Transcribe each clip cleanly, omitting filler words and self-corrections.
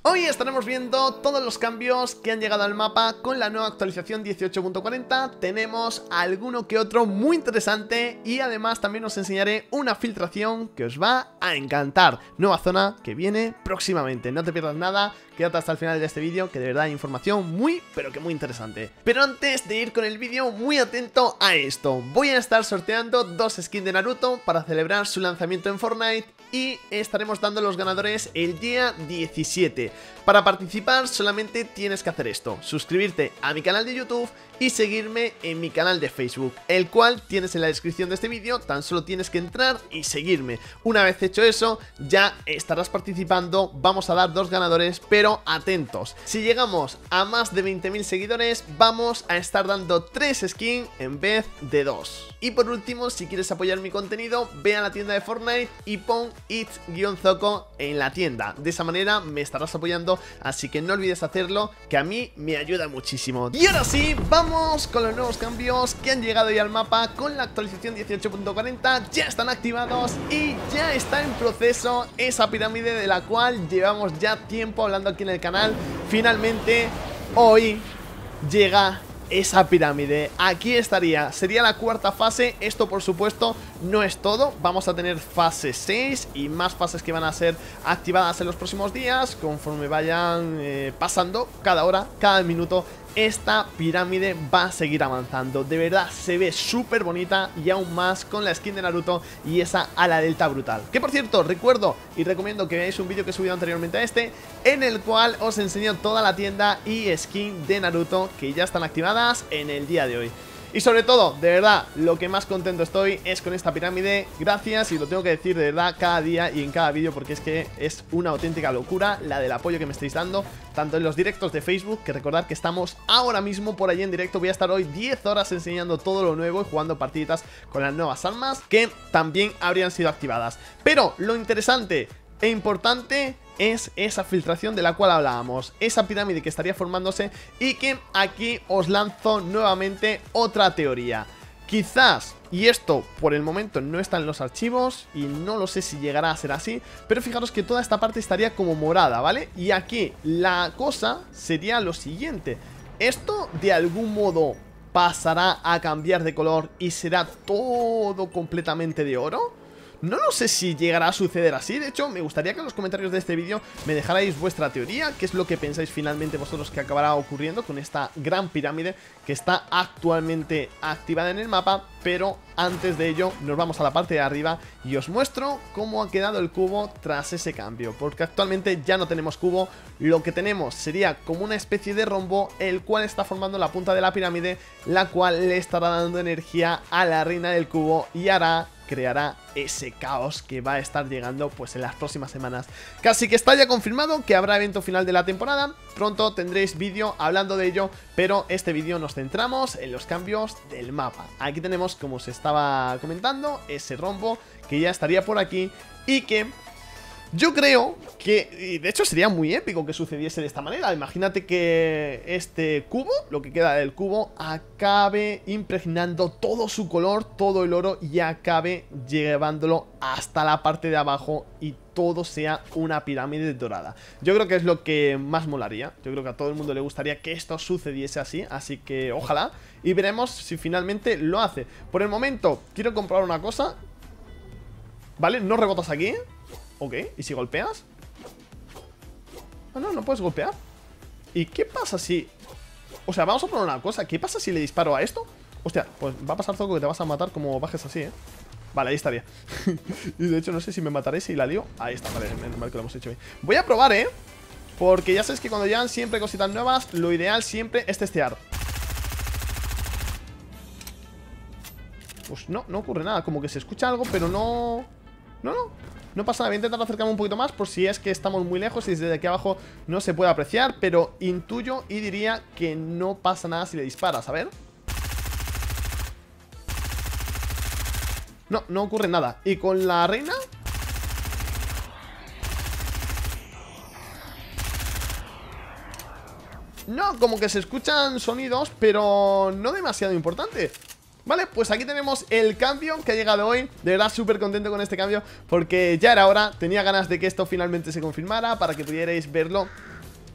Hoy estaremos viendo todos los cambios que han llegado al mapa con la nueva actualización 18.40. Tenemos alguno que otro muy interesante y además también os enseñaré una filtración que os va a encantar. Nueva zona que viene próximamente, no te pierdas nada, quédate hasta el final de este vídeo que de verdad hay información muy, pero que muy interesante. Pero antes de ir con el vídeo, muy atento a esto. Voy a estar sorteando dos skins de Naruto para celebrar su lanzamiento en Fortnite y estaremos dando los ganadores el día 17. Para participar solamente tienes que hacer esto: suscribirte a mi canal de YouTube y seguirme en mi canal de Facebook, el cual tienes en la descripción de este vídeo. Tan solo tienes que entrar y seguirme. Una vez hecho eso, ya estarás participando. Vamos a dar dos ganadores, pero atentos, si llegamos a más de 20.000 seguidores, vamos a estar dando 3 skins en vez de 2. Y por último, si quieres apoyar mi contenido, ve a la tienda de Fortnite y pon It's-Zoco en la tienda. De esa manera me estarás apoyando, así que no olvides hacerlo, que a mí me ayuda muchísimo. Y ahora sí, vamos con los nuevos cambios que han llegado ya al mapa con la actualización 18.40. Ya están activados y ya está en proceso esa pirámide de la cual llevamos ya tiempo hablando aquí en el canal. Finalmente, hoy llega esa pirámide. Aquí estaría, sería la cuarta fase. Esto por supuesto no es todo, vamos a tener fase 6 y más fases que van a ser activadas en los próximos días conforme vayan pasando cada hora, cada minuto. Esta pirámide va a seguir avanzando. De verdad se ve súper bonita y aún más con la skin de Naruto y esa ala delta brutal. Que por cierto, recuerdo y recomiendo que veáis un vídeo que he subido anteriormente a este, en el cual os enseño toda la tienda y skin de Naruto que ya están activadas en el día de hoy. Y sobre todo, de verdad, lo que más contento estoy es con esta pirámide. Gracias, y lo tengo que decir de verdad cada día y en cada vídeo, porque es que es una auténtica locura la del apoyo que me estáis dando, tanto en los directos de Facebook, que recordad que estamos ahora mismo por allí en directo. Voy a estar hoy 10 horas enseñando todo lo nuevo y jugando partiditas con las nuevas armas que también habrían sido activadas. Pero lo interesante e importante es esa filtración de la cual hablábamos, esa pirámide que estaría formándose, y que aquí os lanzo nuevamente otra teoría. Quizás, y esto por el momento no está en los archivos y no lo sé si llegará a ser así, pero fijaros que toda esta parte estaría como morada, ¿vale? Y aquí la cosa sería lo siguiente: esto de algún modo pasará a cambiar de color y será todo completamente de oro. No lo sé si llegará a suceder así. De hecho, me gustaría que en los comentarios de este vídeo me dejarais vuestra teoría. ¿Qué es lo que pensáis finalmente vosotros que acabará ocurriendo con esta gran pirámide que está actualmente activada en el mapa? Pero antes de ello, nos vamos a la parte de arriba y os muestro cómo ha quedado el cubo tras ese cambio. Porque actualmente ya no tenemos cubo. Lo que tenemos sería como una especie de rombo, el cual está formando la punta de la pirámide, la cual le estará dando energía a la reina del cubo y creará ese caos que va a estar llegando pues en las próximas semanas. Casi que está ya confirmado que habrá evento final de la temporada. Pronto tendréis vídeo hablando de ello, pero este vídeo nos centramos en los cambios del mapa. Aquí tenemos, como se estaba comentando, ese rombo que ya estaría por aquí y que yo creo que, de hecho, sería muy épico que sucediese de esta manera. Imagínate que este cubo, lo que queda del cubo, acabe impregnando todo su color, todo el oro, y acabe llevándolo hasta la parte de abajo y todo sea una pirámide dorada. Yo creo que es lo que más molaría. Yo creo que a todo el mundo le gustaría que esto sucediese así, así que ojalá. Y veremos si finalmente lo hace. Por el momento, quiero comprobar una cosa. ¿Vale? No rebotas aquí. Ok, ¿y si golpeas? Ah, no, no puedes golpear. ¿Y qué pasa si...? O sea, vamos a probar una cosa. ¿Qué pasa si le disparo a esto? Hostia, pues va a pasar todo que te vas a matar como bajes así, Vale, ahí estaría. Y de hecho no sé si me mataré si la lío. Ahí está, vale, menos mal que lo hemos hecho bien. Voy a probar, porque ya sabes que cuando llegan siempre cositas nuevas, lo ideal siempre es testear. Pues no ocurre nada. Como que se escucha algo, pero no... No pasa nada. Voy a intentar acercarme un poquito más por si es que estamos muy lejos y desde aquí abajo no se puede apreciar, pero intuyo y diría que no pasa nada si le disparas. A ver. No ocurre nada. ¿Y con la reina? No, como que se escuchan sonidos, pero no demasiado importante. Vale, pues aquí tenemos el cambio que ha llegado hoy. De verdad súper contento con este cambio, porque ya era hora. Tenía ganas de que esto finalmente se confirmara para que pudierais verlo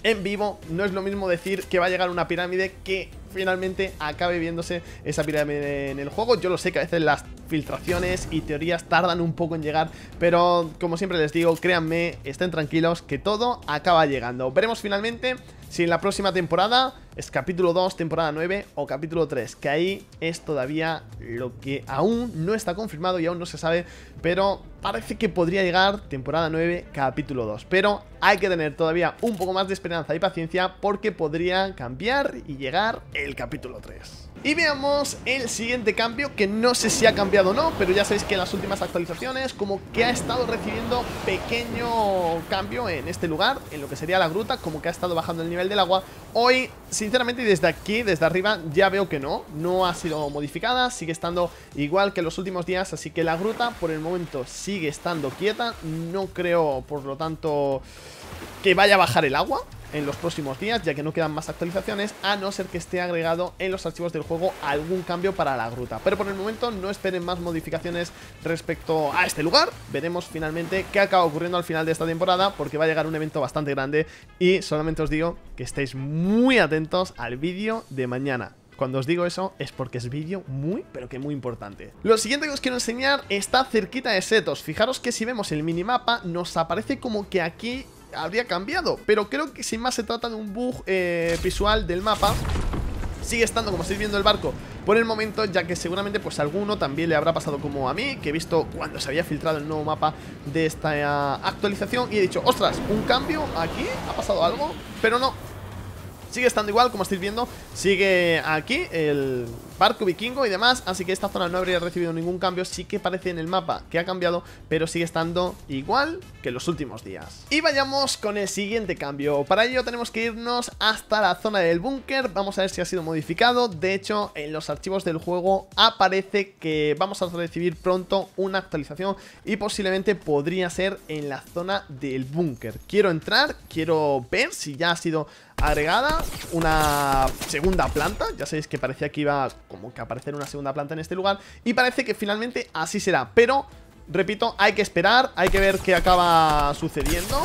en vivo. No es lo mismo decir que va a llegar una pirámide que finalmente acabe viéndose esa pirámide en el juego. Yo lo sé que a veces las filtraciones y teorías tardan un poco en llegar, pero como siempre les digo, créanme, estén tranquilos que todo acaba llegando. Veremos finalmente si en la próxima temporada es capítulo 2, temporada 9 o capítulo 3, que ahí es todavía lo que aún no está confirmado y aún no se sabe, pero parece que podría llegar temporada 9, capítulo 2, pero hay que tener todavía un poco más de esperanza y paciencia porque podría cambiar y llegar el capítulo 3. Y veamos el siguiente cambio, que no sé si ha cambiado o no, pero ya sabéis que en las últimas actualizaciones como que ha estado recibiendo pequeño cambio en este lugar, en lo que sería la gruta, como que ha estado bajando el nivel del agua. Hoy, sinceramente, desde aquí, desde arriba, ya veo que no ha sido modificada, sigue estando igual que en los últimos días, así que la gruta por el momento sigue estando quieta. No creo, por lo tanto, que vaya a bajar el agua en los próximos días, ya que no quedan más actualizaciones, a no ser que esté agregado en los archivos del juego algún cambio para la gruta. Pero por el momento no esperen más modificaciones respecto a este lugar. Veremos finalmente qué acaba ocurriendo al final de esta temporada, porque va a llegar un evento bastante grande y solamente os digo que estéis muy atentos al vídeo de mañana. Cuando os digo eso es porque es vídeo muy, pero que muy importante. Lo siguiente que os quiero enseñar está cerquita de Setos. Fijaros que si vemos el minimapa nos aparece como que aquí habría cambiado, pero creo que sin más se trata de un bug visual del mapa. Sigue estando, como estáis viendo, el barco por el momento, ya que seguramente pues alguno también le habrá pasado como a mí, que he visto cuando se había filtrado el nuevo mapa de esta actualización y he dicho, ostras, un cambio aquí, ha pasado algo, pero no. Sigue estando igual, como estáis viendo, sigue aquí el barco vikingo y demás, así que esta zona no habría recibido ningún cambio. Sí que parece en el mapa que ha cambiado, pero sigue estando igual que en los últimos días. Y vayamos con el siguiente cambio. Para ello tenemos que irnos hasta la zona del búnker. Vamos a ver si ha sido modificado. De hecho, en los archivos del juego aparece que vamos a recibir pronto una actualización y posiblemente podría ser en la zona del búnker. Quiero entrar, quiero ver si ya ha sido agregada una segunda planta. Ya sabéis que parecía que iba como que a aparecer una segunda planta en este lugar y parece que finalmente así será, pero repito, hay que esperar, hay que ver qué acaba sucediendo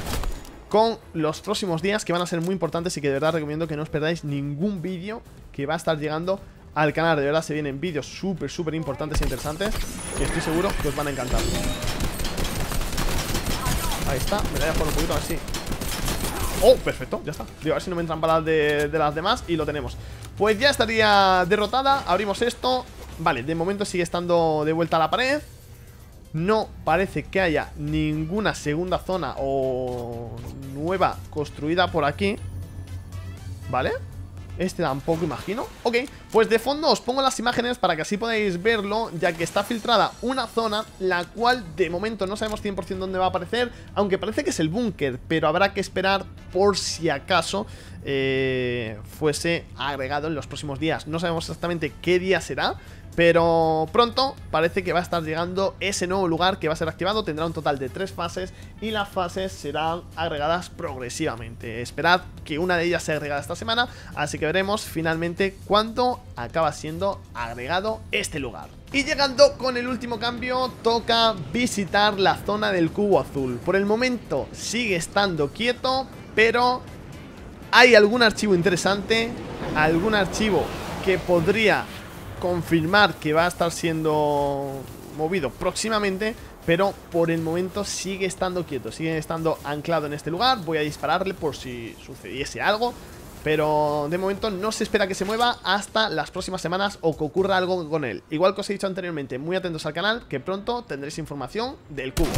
con los próximos días, que van a ser muy importantes y que de verdad recomiendo que no os perdáis ningún vídeo que va a estar llegando al canal. De verdad se vienen vídeos súper importantes e interesantes que estoy seguro que os van a encantar. Ahí está, me la voy a jugar un poquito así. Oh, perfecto, ya está. Digo, a ver si no me entran balas de las demás. Y lo tenemos. Pues ya estaría derrotada. Abrimos esto. Vale, de momento sigue estando de vuelta a la pared. No parece que haya ninguna segunda zona o nueva construida por aquí. ¿Vale? Este tampoco imagino. Ok, pues de fondo os pongo las imágenes para que así podáis verlo, ya que está filtrada una zona, la cual de momento no sabemos 100% dónde va a aparecer, aunque parece que es el búnker, pero habrá que esperar por si acaso fuese agregado en los próximos días. No sabemos exactamente qué día será, pero pronto parece que va a estar llegando ese nuevo lugar que va a ser activado. Tendrá un total de 3 fases y las fases serán agregadas progresivamente. Esperad que una de ellas sea agregada esta semana, así que veremos finalmente cuándo acaba siendo agregado este lugar. Y llegando con el último cambio, toca visitar la zona del cubo azul. Por el momento sigue estando quieto, pero hay algún archivo interesante, algún archivo que podría confirmar que va a estar siendo movido próximamente, pero por el momento sigue estando quieto, sigue estando anclado en este lugar. Voy a dispararle por si sucediese algo, pero de momento no se espera que se mueva hasta las próximas semanas o que ocurra algo con él. Igual que os he dicho anteriormente, muy atentos al canal, que pronto tendréis información del cubo.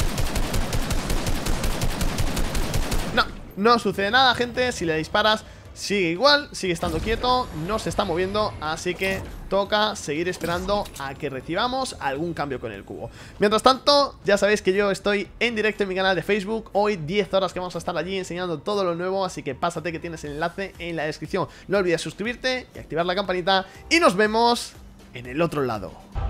No sucede nada, gente. Si le disparas sigue igual, sigue estando quieto, no se está moviendo, así que toca seguir esperando a que recibamos algún cambio con el cubo. Mientras tanto, ya sabéis que yo estoy en directo en mi canal de Facebook. Hoy 10 horas que vamos a estar allí enseñando todo lo nuevo, así que pásate, que tienes el enlace en la descripción. No olvides suscribirte y activar la campanita, y nos vemos en el otro lado.